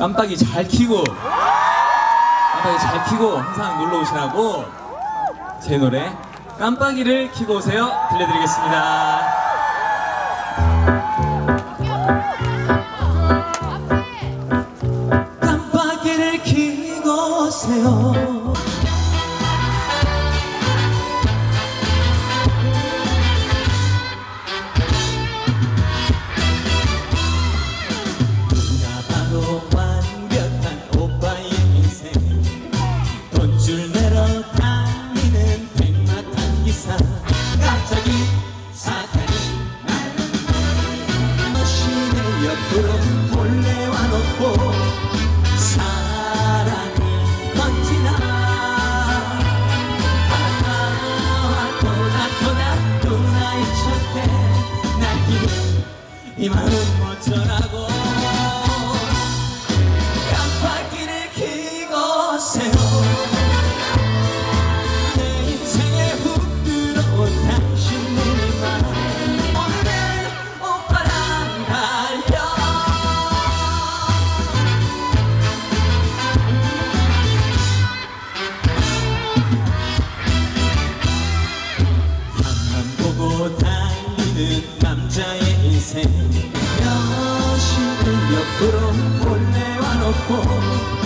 깜빡이 잘 켜고 항상 놀러 오시라고 제 노래 깜빡이를 켜고 오세요 들려드리겠습니다. 깜빡이를 켜고 오세요. 옆으로 몰래와 놓고 사랑이 번지나 하나와 또나 나의 첫때 날기를 이 마음 어쩌라고 깜빡이를 켜고 오세요. 내 인생에 훅 들어온 당신들만 오늘 오빠랑 달려 앞만 보고 달리는 남자의 인생 여신을 옆으로 몰래와 놓고